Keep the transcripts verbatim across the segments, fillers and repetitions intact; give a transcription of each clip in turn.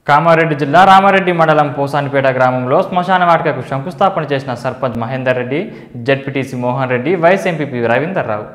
కామారెడ్డి జిల్లా రామారెడ్డి మండలం పోసానిపేట గ్రామంలో శ్మశాన వాటికకు శంకుస్థాపన చేసిన sarpanch Mahender Reddy, ZPTC Mohan Reddy, vice MPP Ravinder Rao.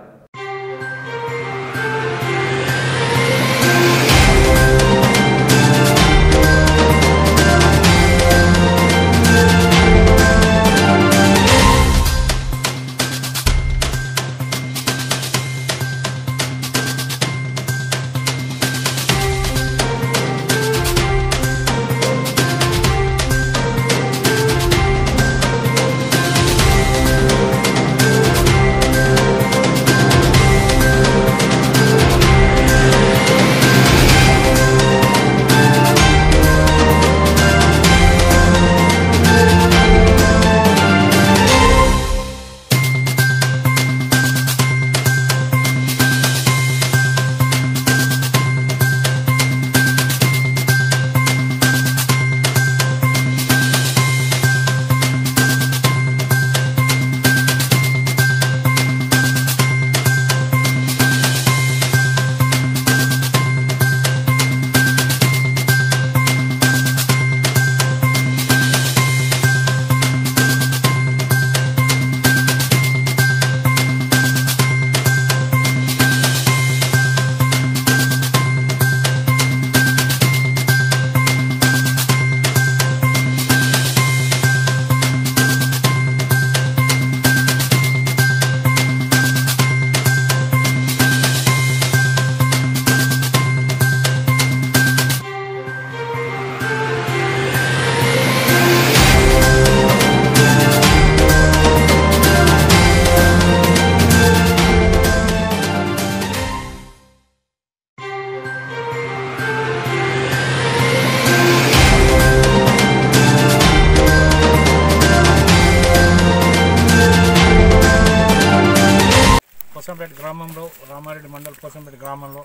Posanpet గ్రామంలో రామారెడ్డి మండల్ పోసంపేట గ్రామంలో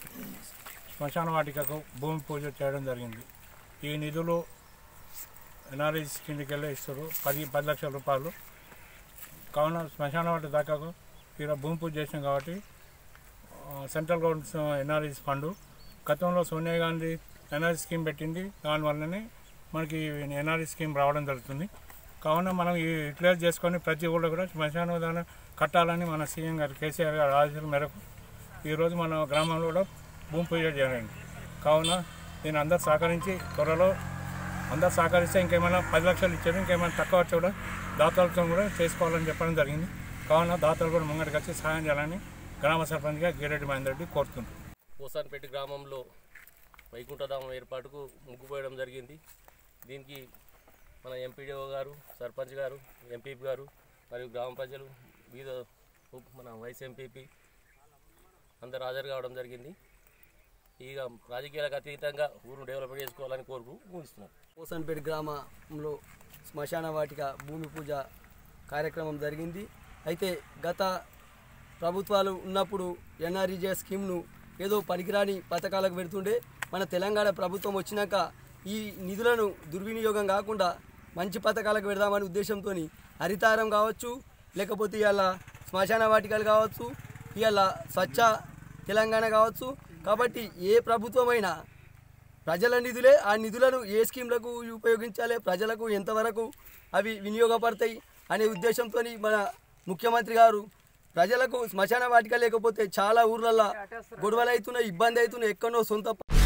శ్మశాన వాటికకు భూమి పూజ చేయడం జరిగింది. ఈ నిధులు ఎన్ఆర్ఐస్ కిందకి వెళ్ళి ఇస్తారు పది పది లక్షల రూపాయలు. కావున శ్మశాన వాటి దాకాకు ఇక్కడ భూమి పూజ చేసినాం కాబట్టి సెంట్రల్ గవర్నమెంట్ ఎన్ఆర్ఐస్ ఫండ్ గతంలో సోనియా గాంధీ ఎన్ఆర్ఐ స్కీమ్ పెట్టింది. దానివల్లనే మనకి ఎన్ఆర్ఐ స్కీమ్ రావడం జరుగుతుంది. కావున మనం యూటిలైజ్ చేసుకొని ప్రతి ఊళ్ళో కూడా శ్మశాన విధానం కట్టాలని మన సీఎం గారు కేసీఆర్ గారు ఆదేశాల మేరకు ఈరోజు మన గ్రామంలో కూడా భూమి పూజ చేయాలి. కావున నేను అందరు సహకరించి త్వరలో అందరు సహకరిస్తే ఇంకేమైనా పది లక్షలు ఇచ్చారు, ఇంకేమైనా తక్కువ వచ్చి కూడా దాతలతో కూడా చేసుకోవాలని చెప్పడం జరిగింది. కావున దాతలు కూడా ముంగడికి వచ్చి సహాయం చేయాలని గ్రామ సర్పంచ్గా గిరెడ్డి మహేందర్ రెడ్డి కోరుతుంటారు. పోసానిపేట గ్రామంలో వైకుంఠధామం ఏర్పాటుకు ముగ్గుపోయడం జరిగింది. దీనికి మన ఎంపీడీఓ గారు, సర్పంచ్ గారు, ఎంపీపీ గారు మరియు గ్రామ ప్రజలు వివిధ మన వైస్ ఎంపీపీ అందరు హాజరు కావడం జరిగింది. ఇక రాజకీయాలకు అతీతంగా ఊరును డెవలప్ చేసుకోవాలని కోరుకు ముగిస్తున్నారు. పోసానిపేట గ్రామంలో శ్మశాన వాటిక భూమి పూజ కార్యక్రమం జరిగింది. అయితే గత ప్రభుత్వాలు ఉన్నప్పుడు ఎన్ఆర్ఈజే స్కీమ్ను ఏదో పనికిరాని పథకాలకు పెడుతుండే. మన తెలంగాణ ప్రభుత్వం వచ్చినాక ఈ నిధులను దుర్వినియోగం కాకుండా మంచి పథకాలకు పెడదామనే ఉద్దేశంతో హరితారం కావచ్చు, లేకపోతే ఇవాళ శ్మశాన వాటికలు కావచ్చు, ఇవాళ స్వచ్ఛ తెలంగాణ కావచ్చు. కాబట్టి ఏ ప్రభుత్వమైనా ప్రజల నిధులే, ఆ నిధులను ఏ స్కీమ్లకు ఉపయోగించాలి, ప్రజలకు ఎంతవరకు అవి వినియోగపడతాయి అనే ఉద్దేశంతో మన ముఖ్యమంత్రి గారు ప్రజలకు శ్మశాన వాటిక లేకపోతే చాలా ఊర్లల్లో గొడవలు అవుతున్నాయి, ఇబ్బంది అవుతున్నాయి. ఎక్కడో సొంత